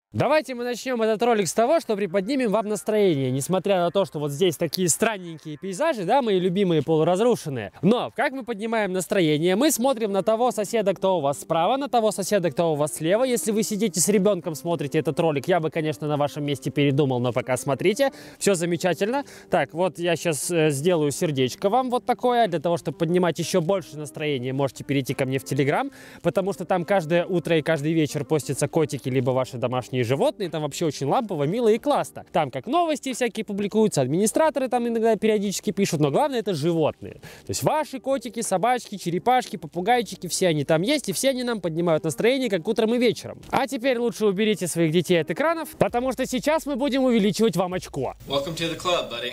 Давайте мы начнем этот ролик с того, что приподнимем вам настроение, несмотря на то, что вот здесь такие странненькие пейзажи, да, мои любимые полуразрушенные. Но как мы поднимаем настроение? Мы смотрим на того соседа, кто у вас справа, на того соседа, кто у вас слева. Если вы сидите с ребенком, смотрите этот ролик, я бы, конечно, на вашем месте передумал, но пока смотрите, все замечательно. Так, вот я сейчас сделаю сердечко вам вот такое, для того, чтобы поднимать еще больше настроения, можете перейти ко мне в Телеграм, потому что там каждое утро и каждый вечер постятся котики, либо ваши домашние животные, там вообще очень лампово, мило и классно. Там как новости всякие публикуются, администраторы там иногда периодически пишут, но главное это животные. То есть ваши котики, собачки, черепашки, попугайчики, все они там есть, и все они нам поднимают настроение как утром и вечером. А теперь лучше уберите своих детей от экранов, потому что сейчас мы будем увеличивать вам очко. Welcome to the club, buddy.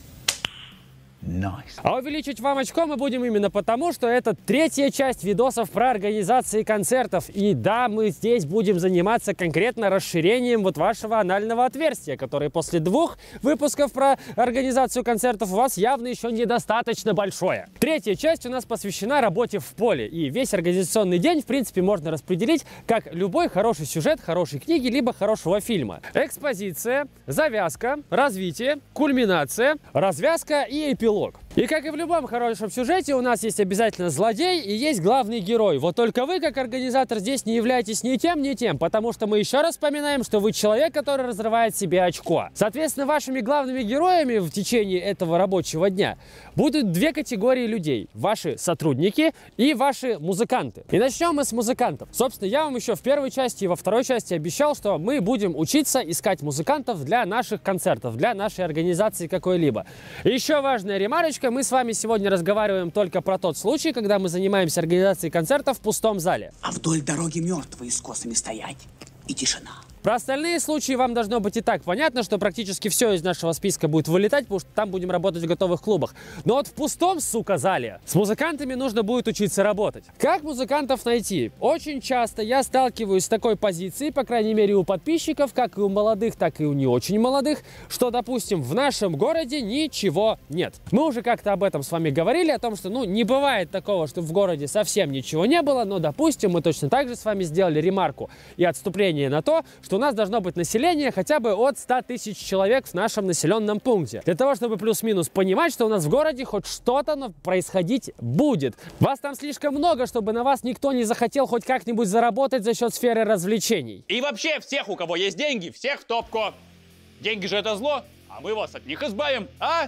Nice. А увеличить вам очко мы будем именно потому, что это третья часть видосов про организации концертов. И да, мы здесь будем заниматься конкретно расширением вот вашего анального отверстия, которое после 2 выпусков про организацию концертов у вас явно еще недостаточно большое. Третья часть у нас посвящена работе в поле. И весь организационный день, в принципе, можно распределить как любой хороший сюжет, хорошей книги, либо хорошего фильма. Экспозиция, завязка, развитие, кульминация, развязка и эпилог. И как и в любом хорошем сюжете, у нас есть обязательно злодей и есть главный герой. Вот только вы, как организатор, здесь не являетесь ни тем, потому что мы еще раз вспоминаем, что вы человек, который разрывает себе очко. Соответственно, вашими главными героями в течение этого рабочего дня будут 2 категории людей. Ваши сотрудники и ваши музыканты. И начнем мы с музыкантов. Собственно, я вам еще в первой части и во второй части обещал, что мы будем учиться искать музыкантов для наших концертов, для нашей организации какой-либо. Еще важная ремарочка. Мы с вами сегодня разговариваем только про тот случай, когда мы занимаемся организацией концертов в пустом зале. А вдоль дороги мертвые с косами стоять. И тишина. Про остальные случаи вам должно быть и так понятно, что практически все из нашего списка будет вылетать, потому что там будем работать в готовых клубах. Но вот в пустом, сука, зале с музыкантами нужно будет учиться работать. Как музыкантов найти? Очень часто я сталкиваюсь с такой позицией, по крайней мере у подписчиков, как и у молодых, так и у не очень молодых, что, допустим, в нашем городе ничего нет. Мы уже как-то об этом с вами говорили, о том, что, не бывает такого, что в городе совсем ничего не было, но, допустим, мы точно так же с вами сделали ремарку и отступление на то, что у нас должно быть население хотя бы от 100 тысяч человек в нашем населенном пункте. Для того, чтобы плюс-минус понимать, что у нас в городе хоть что-то происходить будет. Вас там слишком много, чтобы на вас никто не захотел хоть как-нибудь заработать за счет сферы развлечений. И вообще всех, у кого есть деньги, всех в топку. Деньги же это зло, а мы вас от них избавим, а?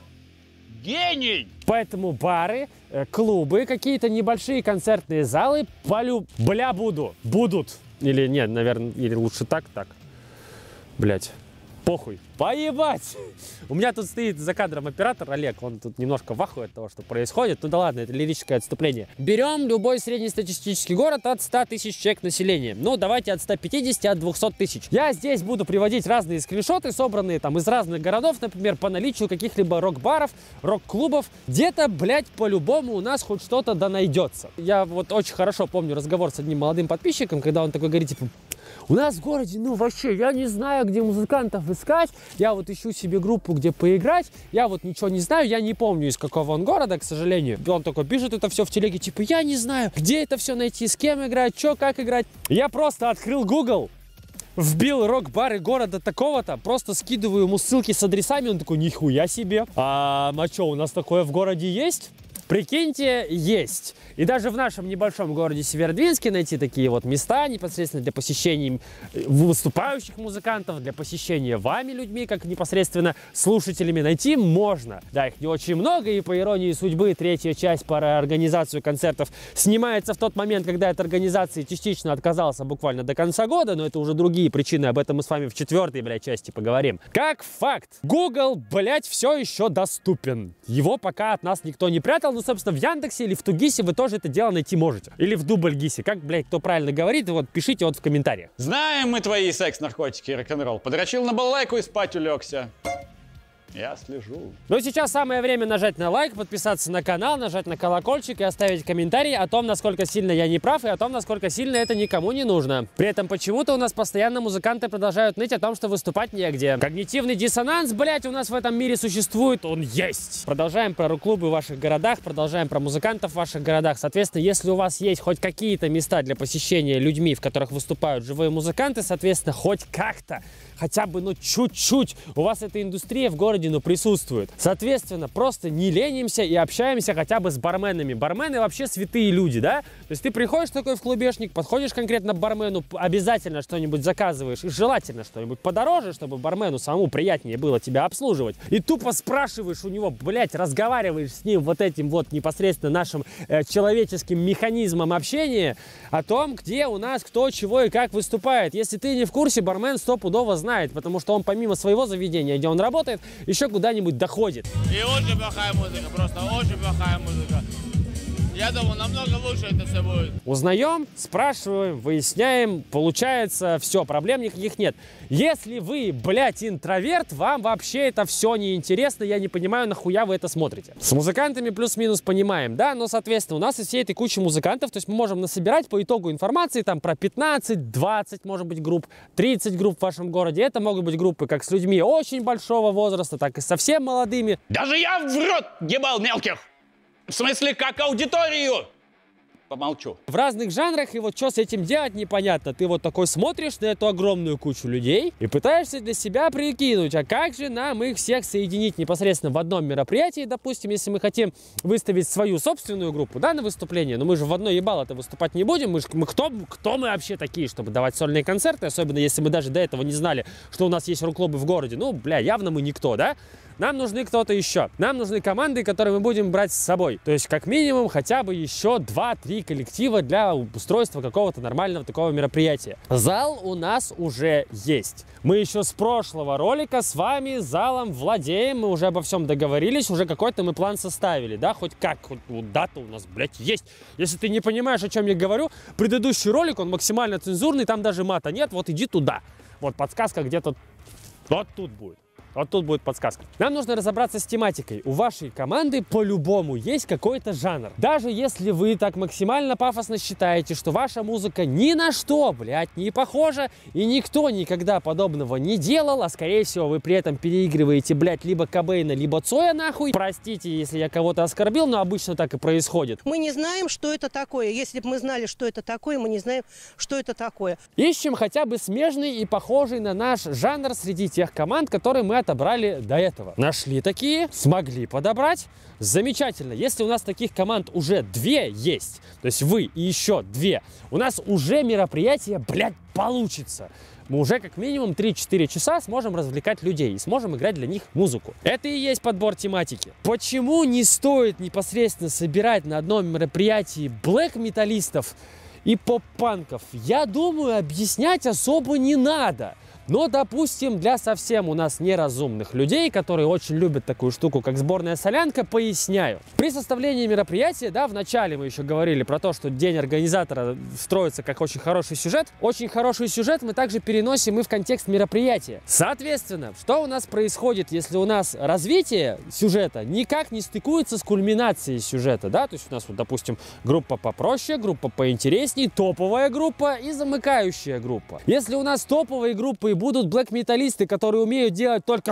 Гений! Поэтому бары, клубы, какие-то небольшие концертные залы будут. Или нет, наверное, или лучше так. Блять, похуй. Поебать! У меня тут стоит за кадром оператор Олег, он тут немножко в ахуе от того, что происходит. Ну да ладно, это лирическое отступление. Берем любой среднестатистический город от 100 тысяч человек населения. Ну, давайте от 150, от 200 тысяч. Я здесь буду приводить разные скриншоты, собранные там из разных городов, например, по наличию каких-либо рок-баров, рок-клубов. Где-то, блядь, по-любому у нас хоть что-то да найдется. Я вот очень хорошо помню разговор с одним молодым подписчиком, когда он такой говорит, типа, у нас в городе, вообще, я не знаю, где музыкантов искать. Я вот ищу себе группу, где поиграть. Я вот ничего не знаю, я не помню, из какого он города, к сожалению. И он такой пишет это все в телеге, типа, я не знаю, где это все найти, с кем играть, что, как играть. Я просто открыл Google, вбил рок-бары города такого-то, просто скидываю ему ссылки с адресами, он такой, нихуя себе. А что, у нас такое в городе есть? Прикиньте, есть. И даже в нашем небольшом городе Северодвинске найти такие вот места непосредственно для посещения выступающих музыкантов, для посещения вами людьми, как непосредственно слушателями, найти можно. Да, их не очень много, и по иронии судьбы третья часть про организацию концертов снимается в тот момент, когда эта организация частично отказалась буквально до конца года, но это уже другие причины, об этом мы с вами в 4-й, блядь, части поговорим. Как факт, Google, блядь, все еще доступен. Его пока от нас никто не прятал. Ну, собственно, в Яндексе или в Тугисе вы тоже это дело найти можете. Или в Дубльгисе. Как, блядь, кто правильно говорит, вот пишите вот в комментариях. Знаем мы твои секс, наркотики и рок-н-ролл. Подрочил на балалайку и спать улегся. Я слежу. Ну, сейчас самое время нажать на лайк, подписаться на канал, нажать на колокольчик и оставить комментарий о том, насколько сильно я не прав и о том, насколько сильно это никому не нужно. При этом почему-то у нас постоянно музыканты продолжают ныть о том, что выступать негде. Когнитивный диссонанс, блять, у нас в этом мире существует, он есть. Продолжаем про рок-клубы в ваших городах, продолжаем про музыкантов в ваших городах. Соответственно, если у вас есть хоть какие-то места для посещения людьми, в которых выступают живые музыканты, соответственно, хоть как-то, хотя бы, ну, чуть-чуть у вас эта индустрия в городе, ну, присутствует. Соответственно, просто не ленимся и общаемся хотя бы с барменами. Бармены вообще святые люди, да? То есть ты приходишь такой в клубешник, подходишь конкретно к бармену, обязательно что-нибудь заказываешь, и желательно что-нибудь подороже, чтобы бармену самому приятнее было тебя обслуживать. И тупо спрашиваешь у него, блять, разговариваешь с ним вот этим вот непосредственно нашим человеческим механизмом общения о том, где у нас кто, чего и как выступает. Если ты не в курсе, бармен стопудово знает, потому что он помимо своего заведения, где он работает, еще куда-нибудь доходит. И очень плохая музыка, просто очень плохая музыка. Я думаю, намного лучше это все будет. Узнаем, спрашиваем, выясняем, получается, все, проблем никаких нет. Если вы, блядь, интроверт, вам вообще это все неинтересно, я не понимаю, нахуя вы это смотрите. С музыкантами плюс-минус понимаем, да, но, соответственно, у нас из всей этой кучи музыкантов, то есть мы можем насобирать по итогу информации там про 15, 20, может быть, групп, 30 групп в вашем городе. Это могут быть группы как с людьми очень большого возраста, так и совсем молодыми. Даже я в рот ебал мелких. В смысле, как аудиторию. Помолчу. В разных жанрах, и вот что с этим делать, непонятно. Ты вот такой смотришь на эту огромную кучу людей и пытаешься для себя прикинуть, а как же нам их всех соединить непосредственно в одном мероприятии, допустим, если мы хотим выставить свою собственную группу, да, на выступление, но мы же в одно ебало-то выступать не будем, кто мы вообще такие, чтобы давать сольные концерты, особенно если мы даже до этого не знали, что у нас есть рок-клубы в городе, ну, бля, явно мы никто, да? Нам нужны кто-то еще. Нам нужны команды, которые мы будем брать с собой. То есть, как минимум, хотя бы еще 2-3 коллектива для устройства какого-то нормального такого мероприятия. Зал у нас уже есть. Мы еще с прошлого ролика с вами залом владеем, мы уже обо всем договорились, уже какой-то мы план составили, да, хоть как, хоть дата у нас, блядь, есть. Если ты не понимаешь, о чем я говорю, предыдущий ролик, он максимально цензурный, там даже мата нет, вот иди туда. Вот подсказка где-то вот тут будет. Вот тут будет подсказка. Нам нужно разобраться с тематикой. У вашей команды по-любому есть какой-то жанр. Даже если вы так максимально пафосно считаете, что ваша музыка ни на что, блядь, не похожа, и никто никогда подобного не делал, а скорее всего вы при этом переигрываете, блядь, либо Кобейна, либо Цоя нахуй. Простите, если я кого-то оскорбил, но обычно так и происходит. Мы не знаем, что это такое. Если бы мы знали, что это такое, мы не знаем, что это такое. Ищем хотя бы смежный и похожий на наш жанр среди тех команд, которые мы отобрали до этого. Нашли такие, смогли подобрать. Замечательно. Если у нас таких команд уже 2 есть, то есть вы и еще 2, у нас уже мероприятие, блядь, получится. Мы уже как минимум 3-4 часа сможем развлекать людей и сможем играть для них музыку. Это и есть подбор тематики. Почему не стоит непосредственно собирать на одном мероприятии блэк-металлистов и поп-панков? Я думаю, объяснять особо не надо. Но, допустим, для совсем у нас неразумных людей, которые очень любят такую штуку, как сборная солянка, поясняю. При составлении мероприятия, да, в начале мы еще говорили про то, что день организатора строится как очень хороший сюжет. Очень хороший сюжет мы также переносим и в контекст мероприятия. Соответственно, что у нас происходит, если у нас развитие сюжета никак не стыкуется с кульминацией сюжета, да? То есть у нас, вот, допустим, группа попроще, группа поинтереснее, топовая группа и замыкающая группа. Если у нас топовые группы будут блэк-металлисты, которые умеют делать только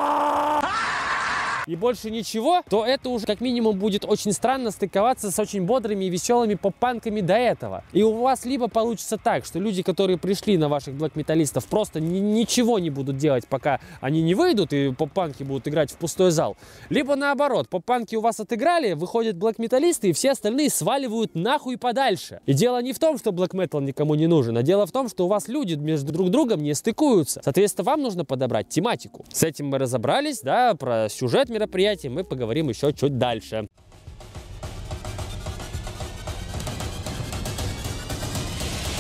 и больше ничего, то это уже как минимум будет очень странно стыковаться с очень бодрыми и веселыми поп-панками до этого. И у вас либо получится так, что люди, которые пришли на ваших блэк-металлистов, просто ничего не будут делать, пока они не выйдут, и поп-панки будут играть в пустой зал. Либо наоборот, поп-панки у вас отыграли, выходят блэк-металлисты, и все остальные сваливают нахуй подальше. И дело не в том, что блэк-метал никому не нужен, а дело в том, что у вас люди между друг другом не стыкуются. Соответственно, вам нужно подобрать тематику. С этим мы разобрались, да, про сюжет мероприятия мы поговорим еще чуть дальше. В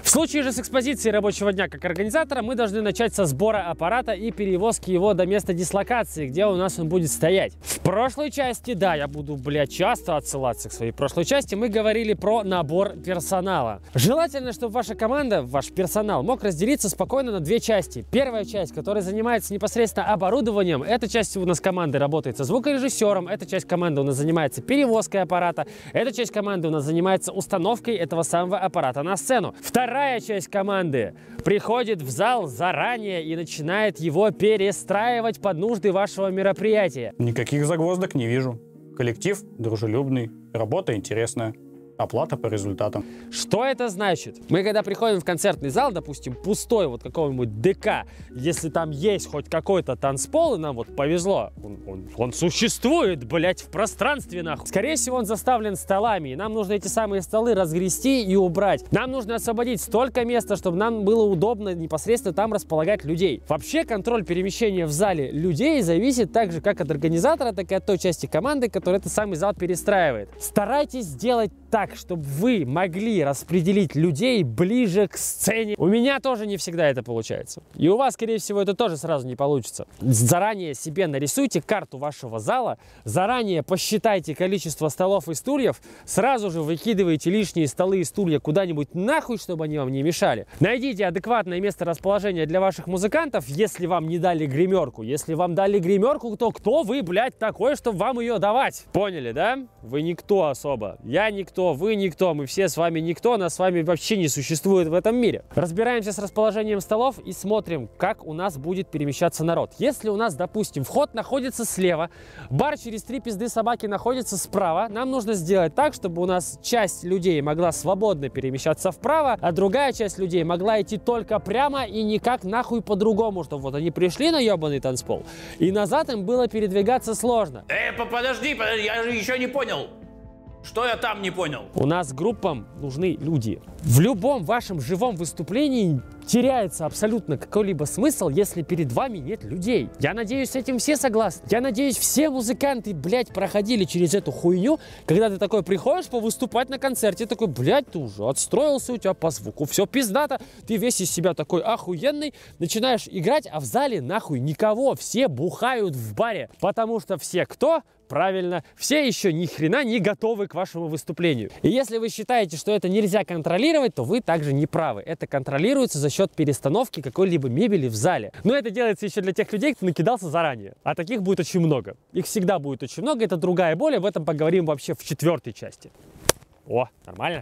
В случае же с экспозицией рабочего дня как организатора мы должны начать со сбора аппарата и перевозки его до места дислокации, где у нас он будет стоять. В прошлой части, да, я буду, блядь, часто отсылаться к своей прошлой части, мы говорили про набор персонала. Желательно, чтобы ваша команда, ваш персонал мог разделиться спокойно на две части. Первая часть, которая занимается непосредственно оборудованием, эта часть у нас команды работает со звукорежиссером, эта часть команды у нас занимается перевозкой аппарата, эта часть команды у нас занимается установкой этого самого аппарата на сцену. Вторая часть команды приходит в зал заранее и начинает его перестраивать под нужды вашего мероприятия. Никаких загвоздок не вижу. Коллектив дружелюбный, работа интересная. Оплата по результатам. Что это значит? Мы когда приходим в концертный зал, допустим, пустой вот какого-нибудь ДК, если там есть хоть какой-то танцпол, и нам вот повезло, он существует, блядь, в пространстве нахуй. Скорее всего, он заставлен столами, и нам нужно эти самые столы разгрести и убрать. Нам нужно освободить столько места, чтобы нам было удобно непосредственно там располагать людей. Вообще, контроль перемещения в зале людей зависит так же, как от организатора, так и от той части команды, которая этот самый зал перестраивает. Старайтесь сделать так, чтобы вы могли распределить людей ближе к сцене. У меня тоже не всегда это получается. И у вас, скорее всего, это тоже сразу не получится. Заранее себе нарисуйте карту вашего зала, заранее посчитайте количество столов и стульев, сразу же выкидывайте лишние столы и стулья куда-нибудь нахуй, чтобы они вам не мешали. Найдите адекватное место расположения для ваших музыкантов, если вам не дали гримерку. Если вам дали гримерку, то кто вы, блядь, такой, чтобы вам ее давать? Поняли, да? Вы никто особо. Я никто. Вы никто, мы все с вами никто, нас с вами вообще не существует в этом мире. Разбираемся с расположением столов и смотрим, как у нас будет перемещаться народ. Если у нас, допустим, вход находится слева, бар через 3 пизды собаки находится справа, нам нужно сделать так, чтобы у нас часть людей могла свободно перемещаться вправо, а другая часть людей могла идти только прямо и никак нахуй по-другому, чтобы вот они пришли на ебаный танцпол, и назад им было передвигаться сложно. Подожди, я же еще не понял. Что я там не понял? У нас группам нужны люди. В любом вашем живом выступлении теряется абсолютно какой-либо смысл, если перед вами нет людей. Я надеюсь, с этим все согласны. Я надеюсь, все музыканты, блядь, проходили через эту хуйню, когда ты такой приходишь повыступать на концерте, такой, блядь, ты уже отстроился, у тебя по звуку все пиздато, ты весь из себя такой охуенный, начинаешь играть, а в зале нахуй никого, все бухают в баре, потому что все кто? Правильно, все еще ни хрена не готовы к вашему выступлению. И если вы считаете, что это нельзя контролировать, то вы также не правы. Это контролируется за счет перестановки какой-либо мебели в зале. Но это делается еще для тех людей, кто накидался заранее. А таких будет очень много. Их всегда будет очень много. Это другая боль. Об этом поговорим вообще в 4-й части. О, нормально.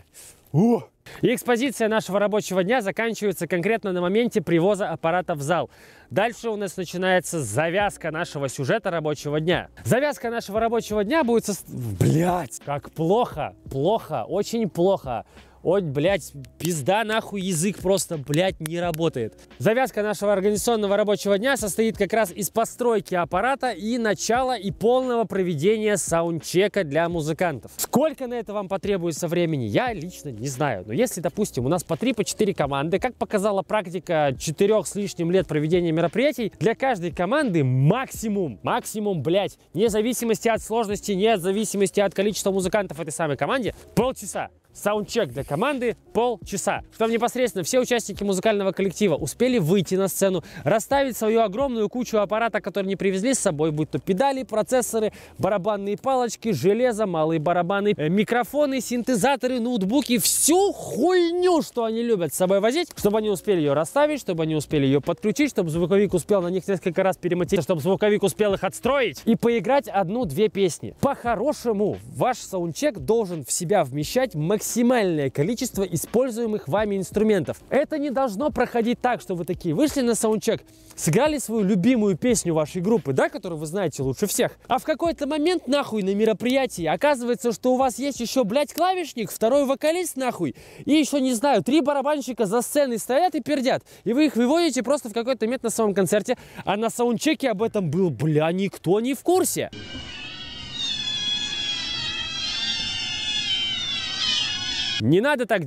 И экспозиция нашего рабочего дня заканчивается конкретно на моменте привоза аппарата в зал. Дальше у нас начинается завязка нашего сюжета рабочего дня. Завязка нашего рабочего дня будет Блять, как плохо, плохо, очень плохо. Ой, блядь, пизда нахуй, язык просто, блядь, не работает. Завязка нашего организационного рабочего дня состоит как раз из постройки аппарата и начала и полного проведения саундчека для музыкантов. Сколько на это вам потребуется времени, я лично не знаю. Но если, допустим, у нас по 3-4 команды, как показала практика 4 с лишним лет проведения мероприятий, для каждой команды максимум, блядь, вне зависимости от сложности, вне зависимости от количества музыкантов в этой самой команде, полчаса. Саундчек для команды полчаса, чтобы непосредственно все участники музыкального коллектива успели выйти на сцену, расставить свою огромную кучу аппарата, который не привезли с собой, будь то педали, процессоры, барабанные палочки, железо, малые барабаны, микрофоны, синтезаторы, ноутбуки, всю хуйню, что они любят с собой возить, чтобы они успели ее расставить, чтобы они успели ее подключить, чтобы звуковик успел на них несколько раз перемонтировать, чтобы звуковик успел их отстроить и поиграть 1-2 песни. По-хорошему, ваш саундчек должен в себя вмещать максимальное количество используемых вами инструментов. Это не должно проходить так, что вы такие вышли на саундчек, сыграли свою любимую песню вашей группы, да, которую вы знаете лучше всех, а в какой-то момент нахуй на мероприятии оказывается, что у вас есть еще, блядь, клавишник, второй вокалист нахуй, и еще, не знаю, 3 барабанщика за сценой стоят и пердят, и вы их выводите просто в какой-то момент на самом концерте, а на саундчеке об этом был, бля, никто не в курсе. Не надо так делать.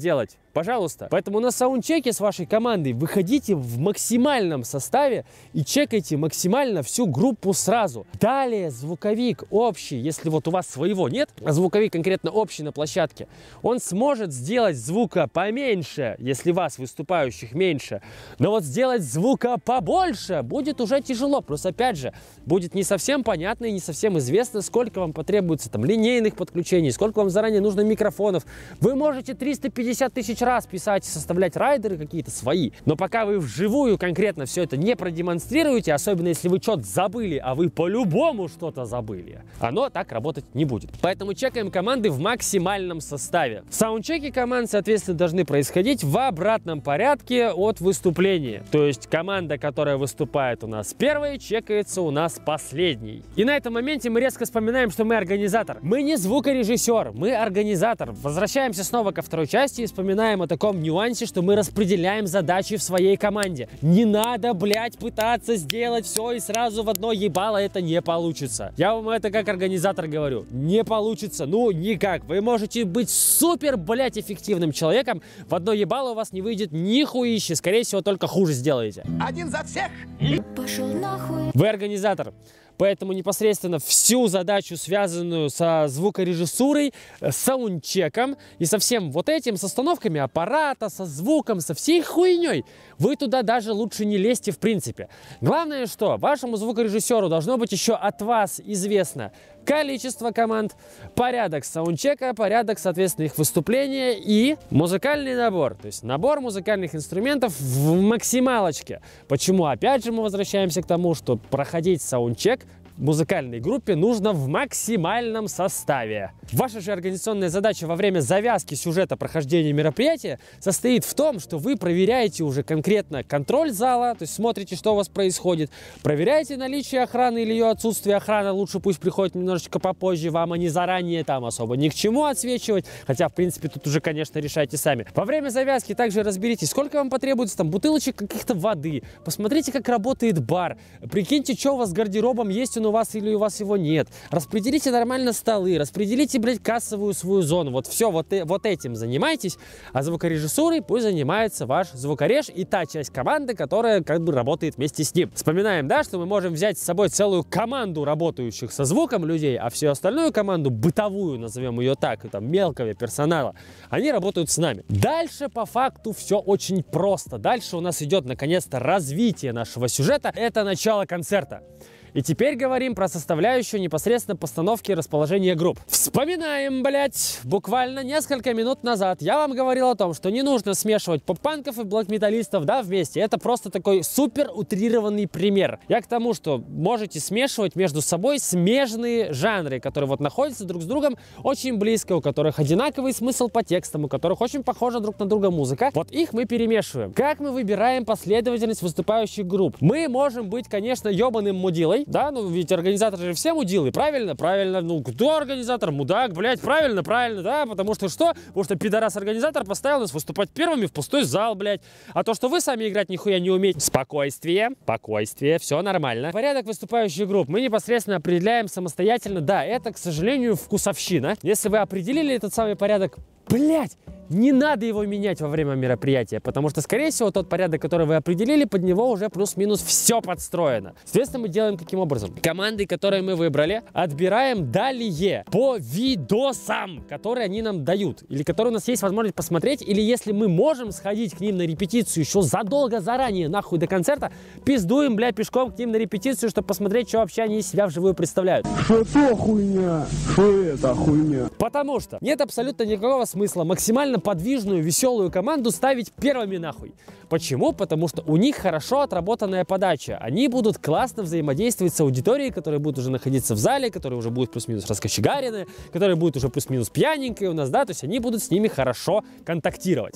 Пожалуйста. Поэтому на саундчеке с вашей командой выходите в максимальном составе и чекайте максимально всю группу сразу. Далее звуковик общий, если вот у вас своего нет, а звуковик конкретно общий на площадке, он сможет сделать звука поменьше, если вас, выступающих, меньше. Но вот сделать звука побольше будет уже тяжело. Плюс, опять же, будет не совсем понятно и не совсем известно, сколько вам потребуется там линейных подключений, сколько вам заранее нужно микрофонов. Вы можете 350 тысяч раз писать и составлять райдеры какие-то свои, но пока вы вживую конкретно все это не продемонстрируете, особенно если вы что-то забыли, а вы по-любому что-то забыли, оно так работать не будет. Поэтому чекаем команды в максимальном составе. Саундчеки команд, соответственно, должны происходить в обратном порядке от выступления. То есть команда, которая выступает у нас первой, чекается у нас последней. И на этом моменте мы резко вспоминаем, что мы организатор. Мы не звукорежиссер, мы организатор. Возвращаемся снова ко второй части и вспоминаем о таком нюансе, что мы распределяем задачи в своей команде. Не надо, блядь, пытаться сделать все и сразу в одно ебало, это не получится. Я вам это как организатор говорю. Не получится, ну никак. Вы можете быть супер, блядь, эффективным человеком, в одно ебало у вас не выйдет нихуище, скорее всего, только хуже сделаете. Один за всех! Пошел нахуй. Вы организатор. Поэтому непосредственно всю задачу, связанную со звукорежиссурой, с саундчеком и со всем вот этим, с остановками аппарата, со звуком, со всей хуйней, вы туда даже лучше не лезьте в принципе. Главное, что вашему звукорежиссеру должно быть еще от вас известно количество команд, порядок саундчека, порядок, соответственно, их выступления и музыкальный набор. То есть набор музыкальных инструментов в максималочке. Почему? Опять же мы возвращаемся к тому, что проходить саундчек музыкальной группе нужно в максимальном составе. Ваша же организационная задача во время завязки сюжета прохождения мероприятия состоит в том, что вы проверяете уже конкретно контроль зала, то есть смотрите, что у вас происходит, проверяете наличие охраны или ее отсутствие охраны, лучше пусть приходит немножечко попозже вам, а не заранее, там особо ни к чему отсвечивать, хотя, в принципе, тут уже, конечно, решайте сами. Во время завязки также разберитесь, сколько вам потребуется там бутылочек каких-то воды, посмотрите, как работает бар, прикиньте, что у вас с гардеробом, есть он у вас или у вас его нет. Распределите нормально столы, распределите, блядь, кассовую свою зону. Вот все, вот этим занимайтесь, а звукорежиссурой пусть занимается ваш звукореж и та часть команды, которая как бы работает вместе с ним. Вспоминаем, да, что мы можем взять с собой целую команду работающих со звуком людей, а всю остальную команду, бытовую, назовем ее так, и там мелкого персонала, они работают с нами. Дальше по факту все очень просто. Дальше у нас идет наконец-то развитие нашего сюжета. Это начало концерта. И теперь говорим про составляющую непосредственно постановки и расположения групп. Вспоминаем, блять, буквально несколько минут назад я вам говорил о том, что не нужно смешивать поп-панков и блэк-металлистов, да, вместе. Это просто такой супер утрированный пример. Я к тому, что можете смешивать между собой смежные жанры, которые вот находятся друг с другом очень близко, у которых одинаковый смысл по текстам, у которых очень похожа друг на друга музыка. Вот их мы перемешиваем. Как мы выбираем последовательность выступающих групп? Мы можем быть, конечно, ебаным мудилой, да, ну ведь организаторы же все мудилы, правильно? Правильно. Ну, кто организатор? Мудак, блядь, правильно, правильно, да, потому что что? Потому что пидорас-организатор поставил нас выступать первыми в пустой зал, блядь. А то, что вы сами играть нихуя не умеете. Спокойствие, спокойствие, все нормально. Порядок выступающих групп мы непосредственно определяем самостоятельно. Да, это, к сожалению, вкусовщина. Если вы определили этот самый порядок, блядь, не надо его менять во время мероприятия, потому что, скорее всего, тот порядок, который вы определили, под него уже плюс-минус все подстроено. Соответственно, мы делаем каким образом? Команды, которые мы выбрали, отбираем далее по видосам, которые они нам дают, или которые у нас есть возможность посмотреть, или если мы можем сходить к ним на репетицию еще задолго заранее, нахуй до концерта, пиздуем, бля, пешком к ним на репетицию, чтобы посмотреть, что вообще они из себя вживую представляют. Что это хуйня? Что это хуйня? Потому что нет абсолютно никакого смысла максимально подвижную, веселую команду ставить первыми нахуй. Почему? Потому что у них хорошо отработанная подача. Они будут классно взаимодействовать с аудиторией, которая будет уже находиться в зале, которая уже будет плюс-минус раскочегаренная, которая будет уже плюс-минус пьяненькая у нас, да, то есть они будут с ними хорошо контактировать.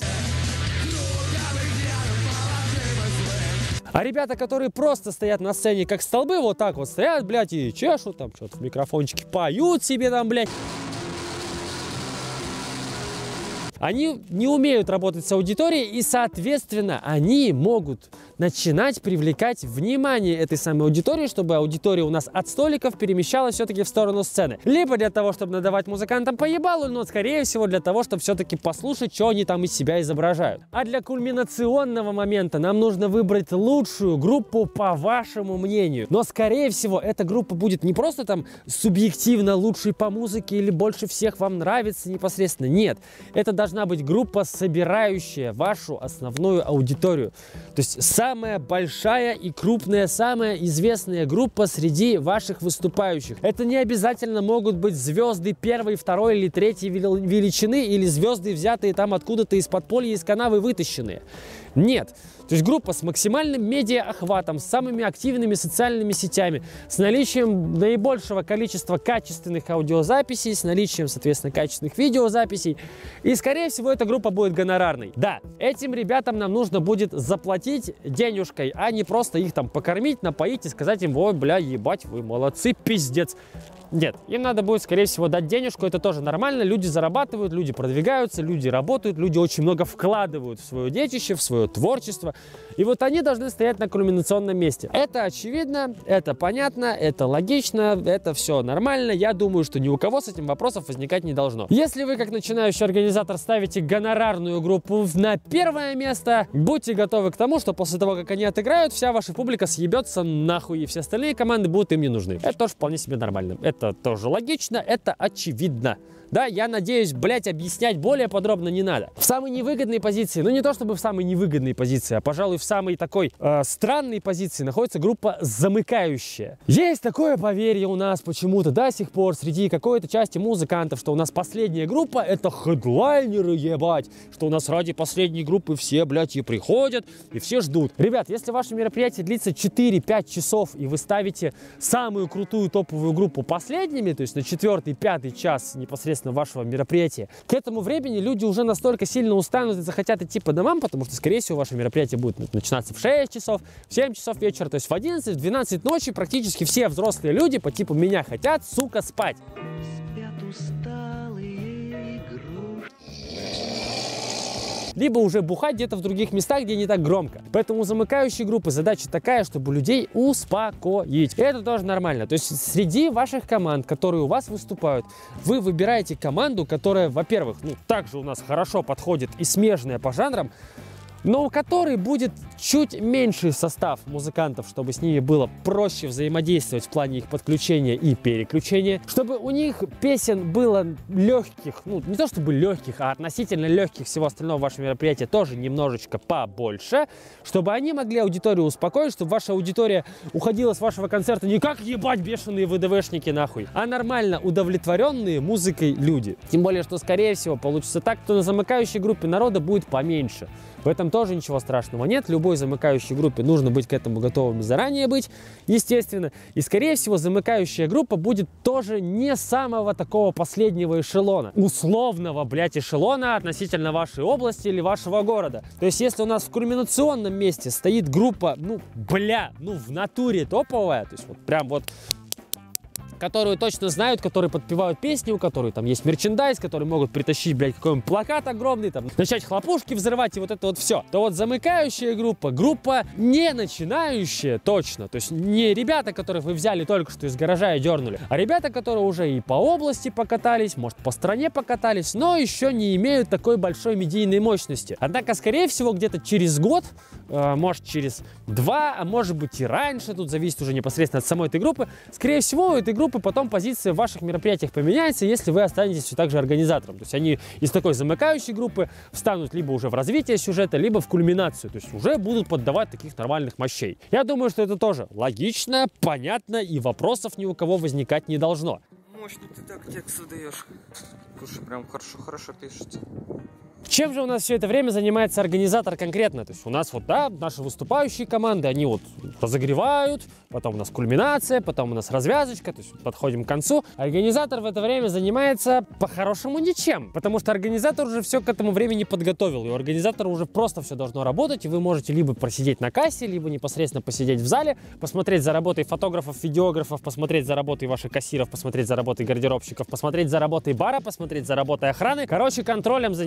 А ребята, которые просто стоят на сцене как столбы, вот так вот стоят, блядь, и чешут, там что-то в микрофончике поют себе там, блядь. Они не умеют работать с аудиторией, и, соответственно, они могут начинать привлекать внимание этой самой аудитории, чтобы аудитория у нас от столиков перемещалась все-таки в сторону сцены. Либо для того, чтобы надавать музыкантам по ебалу, но, скорее всего, для того, чтобы все-таки послушать, что они там из себя изображают. А для кульминационного момента нам нужно выбрать лучшую группу по вашему мнению. Но, скорее всего, эта группа будет не просто там субъективно лучшей по музыке или больше всех вам нравится непосредственно. Нет, это должна быть группа, собирающая вашу основную аудиторию. То есть самая большая и крупная, самая известная группа среди ваших выступающих. Это не обязательно могут быть звезды первой, второй или третьей величины или звезды, взятые там откуда-то из подполья, из канавы вытащенные. Нет. То есть группа с максимальным медиа-охватом, с самыми активными социальными сетями, с наличием наибольшего количества качественных аудиозаписей, с наличием, соответственно, качественных видеозаписей. И, скорее всего, эта группа будет гонорарной. Да, этим ребятам нам нужно будет заплатить денежкой, а не просто их там покормить, напоить и сказать им: ой, бля, ебать, вы молодцы, пиздец. Нет, им надо будет, скорее всего, дать денежку, это тоже нормально, люди зарабатывают, люди продвигаются, люди работают, люди очень много вкладывают в свое детище, в свое творчество, и вот они должны стоять на кульминационном месте. Это очевидно, это понятно, это логично, это все нормально, я думаю, что ни у кого с этим вопросов возникать не должно. Если вы, как начинающий организатор, ставите гонорарную группу на первое место, будьте готовы к тому, что после того, как они отыграют, вся ваша публика съебется нахуй, и все остальные команды будут им не нужны. Это тоже вполне себе нормально. Это тоже логично, это очевидно. Да, я надеюсь, блять, объяснять более подробно не надо. В самой невыгодной позиции, ну не то чтобы в самой невыгодной позиции, а, пожалуй, в самой такой странной позиции находится группа замыкающая. Есть такое поверье у нас почему-то до сих пор среди какой-то части музыкантов, что у нас последняя группа — это хедлайнеры, ебать, что у нас ради последней группы все, блядь, и приходят, и все ждут. Ребят, если ваше мероприятие длится 4-5 часов, и вы ставите самую крутую топовую группу последними, то есть на 4-5 час непосредственно вашего мероприятия, к этому времени люди уже настолько сильно устанут и захотят идти по домам, потому что, скорее всего, ваше мероприятие будет начинаться в 6 часов, в 7 часов вечера, то есть в 11, в 12 ночи практически все взрослые люди по типу меня хотят, сука, спать. Либо уже бухать где-то в других местах, где не так громко. Поэтому у замыкающей группы задача такая, чтобы людей успокоить. И это тоже нормально. То есть среди ваших команд, которые у вас выступают, вы выбираете команду, которая, во-первых, ну, также у нас хорошо подходит и смежная по жанрам, но у которой будет чуть меньший состав музыкантов, чтобы с ними было проще взаимодействовать в плане их подключения и переключения, чтобы у них песен было легких, ну не то чтобы легких, а относительно легких всего остального вашего мероприятия тоже немножечко побольше, чтобы они могли аудиторию успокоить, чтобы ваша аудитория уходила с вашего концерта не как ебать бешеные ВДВшники нахуй, а нормально удовлетворенные музыкой люди. Тем более, что скорее всего получится так, что на замыкающей группе народа будет поменьше. В этом тоже ничего страшного нет. Любой замыкающей группе нужно быть к этому готовым заранее быть, естественно. И, скорее всего, замыкающая группа будет тоже не самого такого последнего эшелона. Условного, блядь, эшелона относительно вашей области или вашего города. То есть, если у нас в кульминационном месте стоит группа, ну, бля, ну, в натуре топовая, то есть, вот прям вот, которую точно знают, которые подпевают песни, у которой там есть мерчендайз, которые могут притащить, блядь, какой-нибудь плакат огромный, там, начать хлопушки взрывать и вот это вот все. То вот замыкающая группа не начинающая точно, то есть не ребята, которых вы взяли только что из гаража и дернули, а ребята, которые уже и по области покатались, может, по стране покатались, но еще не имеют такой большой медийной мощности. Однако, скорее всего, где-то через год, может, через 2, а может быть и раньше, тут зависит уже непосредственно от самой этой группы, скорее всего, у этой группы потом позиция в ваших мероприятиях поменяется, если вы останетесь все так же организатором. То есть они из такой замыкающей группы встанут либо уже в развитие сюжета, либо в кульминацию. То есть уже будут поддавать таких нормальных мощей. Я думаю, что это тоже логично, понятно и вопросов ни у кого возникать не должно. Мощно ты так текст даешь. Слушай, прям хорошо пишете. Чем же у нас все это время занимается организатор конкретно? То есть у нас вот, да, наши выступающие команды, они вот разогревают, потом у нас кульминация, потом у нас развязочка, то есть подходим к концу. Организатор в это время занимается по-хорошему ничем, потому что организатор уже все к этому времени подготовил, и у организатора уже просто все должно работать, и вы можете либо просидеть на кассе, либо непосредственно посидеть в зале, посмотреть за работой фотографов, видеографов, посмотреть за работой ваших кассиров, посмотреть за работой гардеробщиков, посмотреть за работой бара, посмотреть за работой охраны. Короче, контролем занимаемся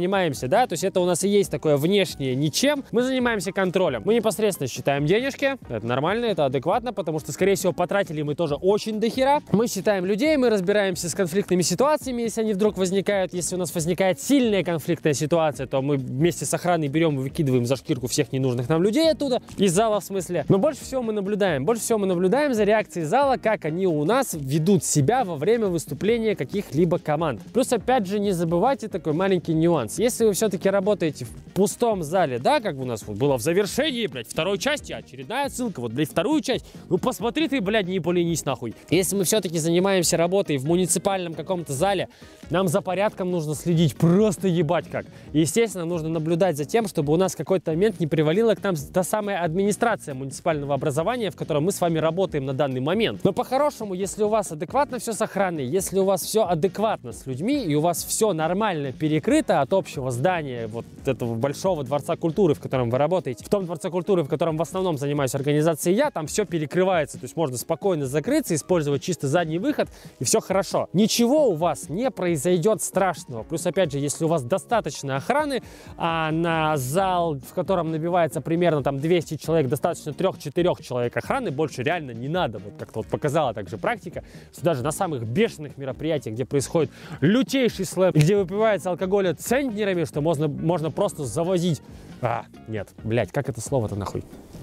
да, то есть это у нас и есть такое внешнее ничем. Мы занимаемся контролем. Мы непосредственно считаем денежки, это нормально, это адекватно, потому что, скорее всего, потратили мы тоже очень дохера. Мы считаем людей, мы разбираемся с конфликтными ситуациями, если они вдруг возникают. Если у нас возникает сильная конфликтная ситуация, то мы вместе с охраной берем и выкидываем за шкирку всех ненужных нам людей оттуда, из зала в смысле. Но больше всего мы наблюдаем за реакцией зала, как они у нас ведут себя во время выступления каких-либо команд. Плюс, опять же, не забывайте такой маленький нюанс. Если вы все-таки работаете в пустом зале, да, как у нас вот было в завершении, блядь, второй части, очередная ссылка, вот, блядь, вторую часть, ну посмотри ты, блядь, не поленись нахуй. Если мы все-таки занимаемся работой в муниципальном каком-то зале, нам за порядком нужно следить, просто ебать как. И, естественно, нужно наблюдать за тем, чтобы у нас в какой-то момент не привалила к нам та самая администрация муниципального образования, в котором мы с вами работаем на данный момент. Но по-хорошему, если у вас адекватно все с охраной, если у вас все адекватно с людьми и у вас все нормально перекрыто от общего здания вот этого большого дворца культуры, в котором вы работаете, в том дворце культуры, в котором в основном занимаюсь организацией я, там все перекрывается, то есть можно спокойно закрыться, использовать чисто задний выход, и все хорошо. Ничего у вас не произойдет страшного. Плюс, опять же, если у вас достаточно охраны, а на зал, в котором набивается примерно там 200 человек, достаточно 3-4 человек охраны, больше реально не надо. Вот как-то вот показала также практика, что даже на самых бешеных мероприятиях, где происходит лютейший слэп, где выпивается алкоголь центнерами, что можно просто завозить. Нет, блядь, как это слово-то нахуй?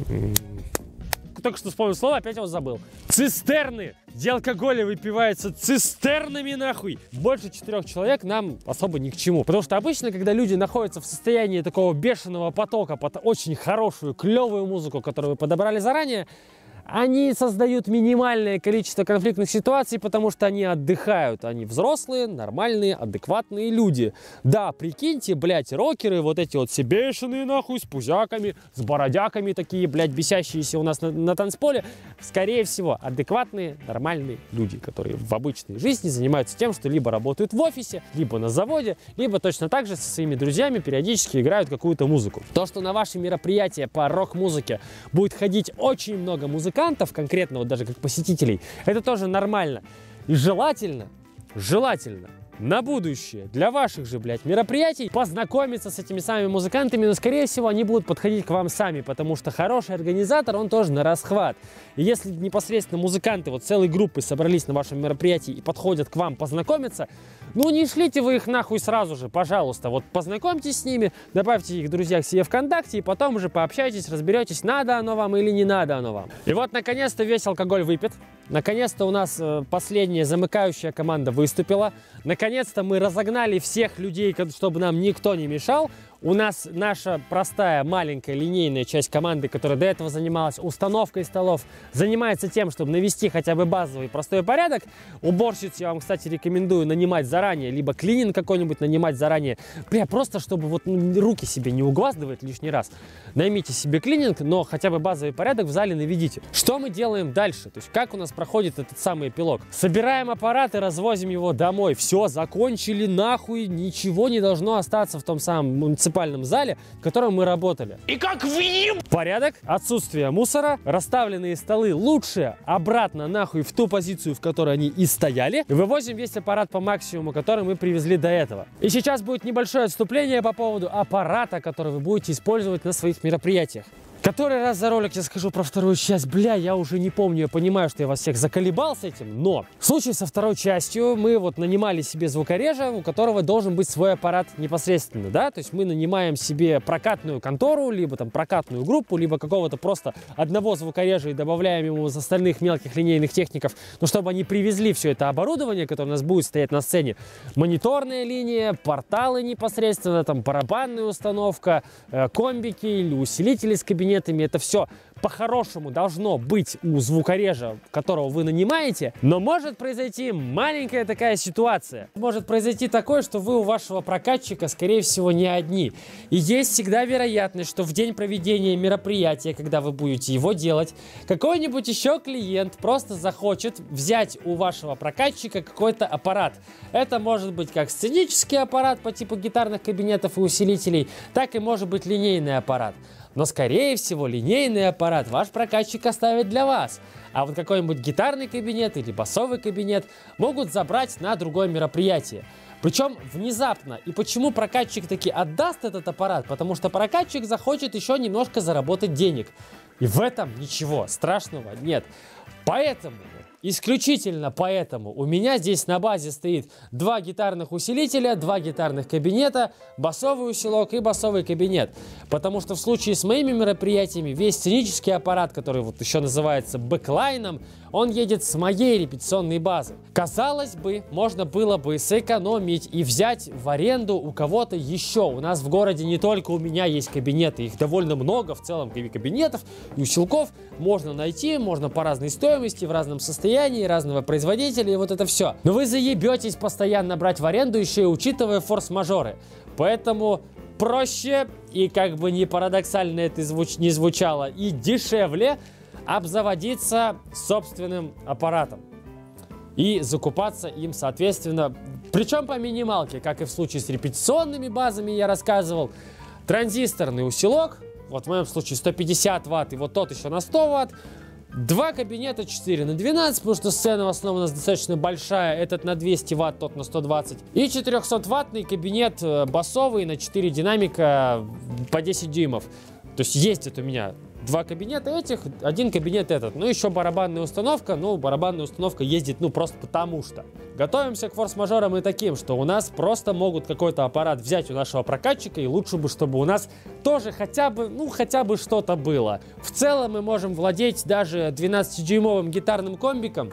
Только что вспомнил слово, опять его забыл. Цистерны, где алкоголь выпивается цистернами нахуй. Больше 4 человек нам особо ни к чему. Потому что обычно, когда люди находятся в состоянии такого бешеного потока под очень хорошую, клевую музыку, которую вы подобрали заранее, они создают минимальное количество конфликтных ситуаций, потому что они отдыхают. Они взрослые, нормальные, адекватные люди. Да, прикиньте, блядь, рокеры, вот эти вот все бешеные нахуй, с пузяками, с бородяками такие, блядь, бесящиеся у нас на танцполе. Скорее всего, адекватные, нормальные люди, которые в обычной жизни занимаются тем, что либо работают в офисе, либо на заводе, либо точно так же со своими друзьями периодически играют какую-то музыку. То, что на ваши мероприятия по рок-музыке будет ходить очень много музыкантов, конкретно вот даже как посетителей, это тоже нормально. И желательно на будущее для ваших же, блядь, мероприятий познакомиться с этими самыми музыкантами, но, скорее всего, они будут подходить к вам сами, потому что хороший организатор, он тоже на расхват. И если непосредственно музыканты вот целой группой собрались на вашем мероприятии и подходят к вам познакомиться, ну не шлите вы их нахуй сразу же, пожалуйста. Вот познакомьтесь с ними, добавьте их друзья к себе ВКонтакте, и потом уже пообщайтесь, разберетесь, надо оно вам или не надо оно вам. И вот, наконец-то, весь алкоголь выпит. Наконец-то у нас последняя замыкающая команда выступила. Наконец-то мы разогнали всех людей, чтобы нам никто не мешал. У нас наша простая, маленькая, линейная часть команды, которая до этого занималась установкой столов, занимается тем, чтобы навести хотя бы базовый простой порядок. Уборщиц я вам, кстати, рекомендую нанимать заранее, либо клининг какой-нибудь нанимать заранее. Бля, просто чтобы вот руки себе не угваздывать лишний раз. Наймите себе клининг, но хотя бы базовый порядок в зале наведите. Что мы делаем дальше? То есть как у нас проходит этот самый эпилог? Собираем аппарат и развозим его домой. Все, закончили нахуй, ничего не должно остаться в том самом муниципальном зале, в котором мы работали. И как въеб! Порядок, отсутствие мусора, расставленные столы лучше обратно нахуй в ту позицию, в которой они и стояли. Вывозим весь аппарат по максимуму, который мы привезли до этого. И сейчас будет небольшое отступление по поводу аппарата, который вы будете использовать на своих мероприятиях. Который раз за ролик я скажу про вторую часть, бля, я уже не помню, я понимаю, что я вас всех заколебал с этим, но в случае со второй частью мы вот нанимали себе звукорежа, у которого должен быть свой аппарат непосредственно, да, то есть мы нанимаем себе прокатную контору, либо там прокатную группу, либо какого-то просто одного звукорежа и добавляем ему из остальных мелких линейных техников, но чтобы они привезли все это оборудование, которое у нас будет стоять на сцене, мониторная линия, порталы непосредственно, там барабанная установка, комбики или усилители с кабинетами, это все по-хорошему должно быть у звукорежа, которого вы нанимаете, но может произойти маленькая такая ситуация. Может произойти такое, что вы у вашего прокатчика, скорее всего, не одни. И есть всегда вероятность, что в день проведения мероприятия, когда вы будете его делать, какой-нибудь еще клиент просто захочет взять у вашего прокатчика какой-то аппарат. Это может быть как сценический аппарат по типу гитарных кабинетов и усилителей, так и может быть линейный аппарат. Но, скорее всего, линейный аппарат ваш прокатчик оставит для вас. А вот какой-нибудь гитарный кабинет или басовый кабинет могут забрать на другое мероприятие. Причем внезапно. И почему прокатчик таки отдаст этот аппарат? Потому что прокатчик захочет еще немножко заработать денег. И в этом ничего страшного нет. Поэтому, исключительно поэтому, у меня здесь на базе стоит 2 гитарных усилителя, 2 гитарных кабинета, басовый усилок и басовый кабинет. Потому что в случае с моими мероприятиями весь сценический аппарат, который вот еще называется бэклайном, он едет с моей репетиционной базы. Казалось бы, можно было бы сэкономить и взять в аренду у кого-то еще. У нас в городе не только у меня есть кабинеты, их довольно много в целом кабинетов и усилков. Можно найти, можно по разной стоимости, в разном состоянии, разного производителя и вот это все. Но вы заебетесь постоянно брать в аренду, еще и учитывая форс-мажоры. Поэтому проще и, как бы не парадоксально это не звучало, и дешевле обзаводиться собственным аппаратом и закупаться им, соответственно, причем по минималке, как и в случае с репетиционными базами я рассказывал. Транзисторный усилок, вот в моем случае 150 ватт, и вот тот еще на 100 ватт. 2 кабинета 4×12, потому что сцена в основном у нас достаточно большая, этот на 200 ватт, тот на 120. И 400-ваттный кабинет басовый на 4 динамика по 10 дюймов. То есть ездит у меня 2 кабинета этих, 1 кабинет этот. Ну, еще барабанная установка. Ну, барабанная установка ездит, ну, просто потому что. Готовимся к форс-мажорам и таким, что у нас просто могут какой-то аппарат взять у нашего прокатчика, и лучше бы, чтобы у нас тоже хотя бы, ну, хотя бы что-то было. В целом мы можем владеть даже 12-дюймовым гитарным комбиком,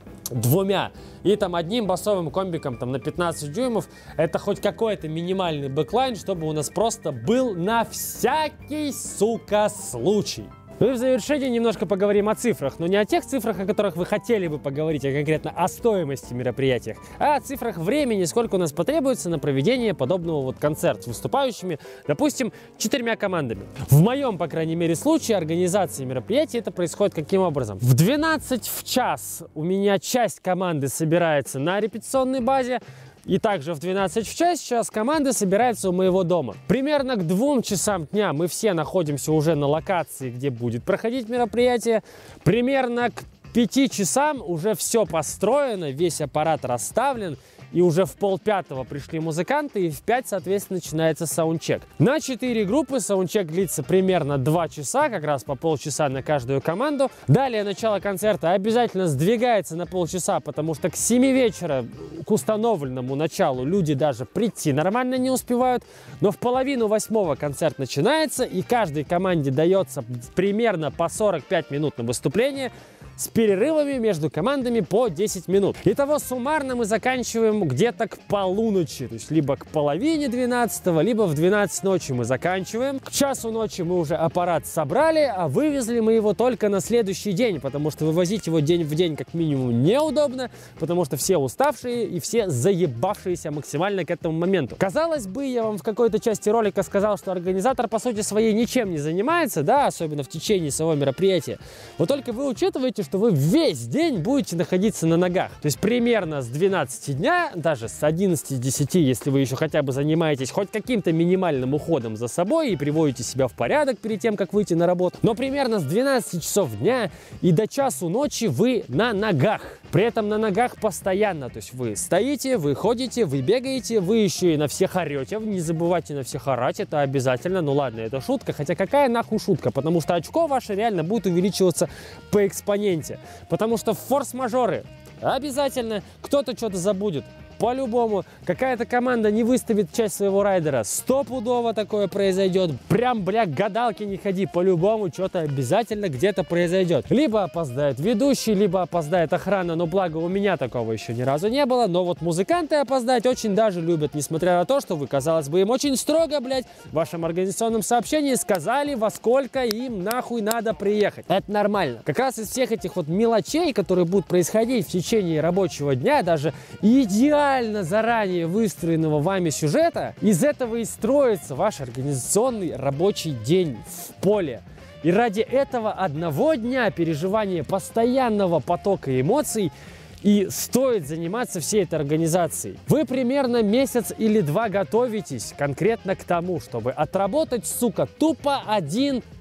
2, и там 1 басовым комбиком там на 15 дюймов. Это хоть какой-то минимальный бэклайн, чтобы у нас просто был на всякий, сука, случай. Ну и в завершении немножко поговорим о цифрах, но не о тех цифрах, о которых вы хотели бы поговорить, а конкретно о стоимости мероприятий, а о цифрах времени, сколько у нас потребуется на проведение подобного вот концерта с выступающими, допустим, 4 командами. В моем, по крайней мере, случае организации мероприятий это происходит каким образом? В 12 в час у меня часть команды собирается на репетиционной базе, и также в 12 в час команда собирается у моего дома. Примерно к 2 часам дня мы все находимся уже на локации, где будет проходить мероприятие. Примерно к 5 часам уже все построено, весь аппарат расставлен. И уже в 4:30 пришли музыканты, и в 5, соответственно, начинается саундчек. На 4 группы саундчек длится примерно 2 часа, как раз по полчаса на каждую команду. Далее начало концерта обязательно сдвигается на полчаса, потому что к 7 вечера, к установленному началу, люди даже прийти нормально не успевают. Но в 7:30 концерт начинается, и каждой команде дается примерно по 45 минут на выступление, с перерывами между командами по 10 минут. Итого суммарно мы заканчиваем где-то к полуночи, то есть либо к половине 12-го, либо в 12 ночи мы заканчиваем. К часу ночи мы уже аппарат собрали, а вывезли мы его только на следующий день, потому что вывозить его день в день как минимум неудобно, потому что все уставшие и все заебавшиеся максимально к этому моменту. Казалось бы, я вам в какой-то части ролика сказал, что организатор по сути своей ничем не занимается, да, особенно в течение самого мероприятия. Вот только вы учитываете, что вы весь день будете находиться на ногах. То есть примерно с 12 дня, даже с 11-10, если вы еще хотя бы занимаетесь хоть каким-то минимальным уходом за собой и приводите себя в порядок перед тем, как выйти на работу. Но примерно с 12 часов дня и до часу ночи вы на ногах. При этом на ногах постоянно. То есть вы стоите, вы ходите, вы бегаете, вы еще и на всех орете. Не забывайте на всех орать, это обязательно. Ну ладно, это шутка. Хотя какая нахуй шутка? Потому что очко ваше реально будет увеличиваться по экспоненте. Потому что в форс-мажоры обязательно кто-то что-то забудет. По-любому, какая-то команда не выставит часть своего райдера. Стопудово такое произойдет. Прям, бля, к гадалке не ходи. По-любому, что-то обязательно где-то произойдет. Либо опоздает ведущий, либо опоздает охрана. Но благо у меня такого еще ни разу не было. Но вот музыканты опоздать очень даже любят. Несмотря на то, что вы, казалось бы, им очень строго, блядь, в вашем организационном сообщении сказали, во сколько им нахуй надо приехать. Это нормально. Как раз из всех этих вот мелочей, которые будут происходить в течение рабочего дня, даже идеально заранее выстроенного вами сюжета, из этого и строится ваш организационный рабочий день в поле. И ради этого одного дня переживания постоянного потока эмоций и стоит заниматься всей этой организацией. Вы примерно месяц или 2 готовитесь конкретно к тому, чтобы отработать, сука, тупо один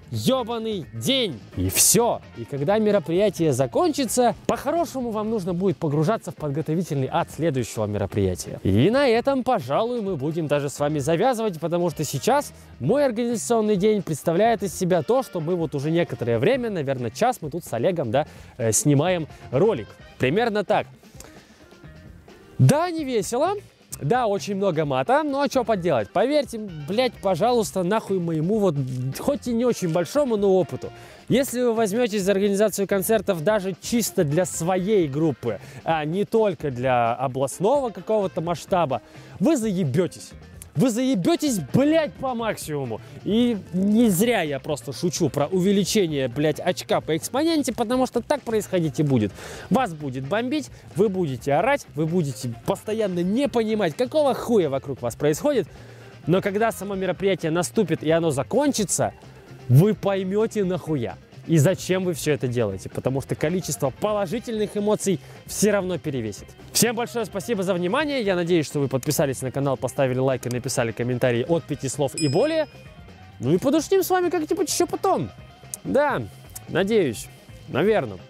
ёбаный день. И все. И когда мероприятие закончится, по-хорошему вам нужно будет погружаться в подготовительный ад следующего мероприятия. И на этом, пожалуй, мы будем даже с вами завязывать, потому что сейчас мой организационный день представляет из себя то, что мы вот уже некоторое время, наверное, час мы тут с Олегом, да, снимаем ролик. Примерно так. Да, не весело. Да, очень много мата, но что поделать. Поверьте, блядь, пожалуйста, нахуй моему вот, хоть и не очень большому, но опыту. Если вы возьметесь за организацию концертов даже чисто для своей группы, а не только для областного какого-то масштаба, вы заебетесь. Вы заебетесь, блядь, по максимуму. И не зря я просто шучу про увеличение, блядь, очка по экспоненте, потому что так происходить и будет. Вас будет бомбить, вы будете орать, вы будете постоянно не понимать, какого хуя вокруг вас происходит. Но когда само мероприятие наступит и оно закончится, вы поймете нахуя. И зачем вы все это делаете, потому что количество положительных эмоций все равно перевесит. Всем большое спасибо за внимание, я надеюсь, что вы подписались на канал, поставили лайк и написали комментарий от 5 слов и более. Ну и подушним с вами как-нибудь еще потом. Да, надеюсь, наверное.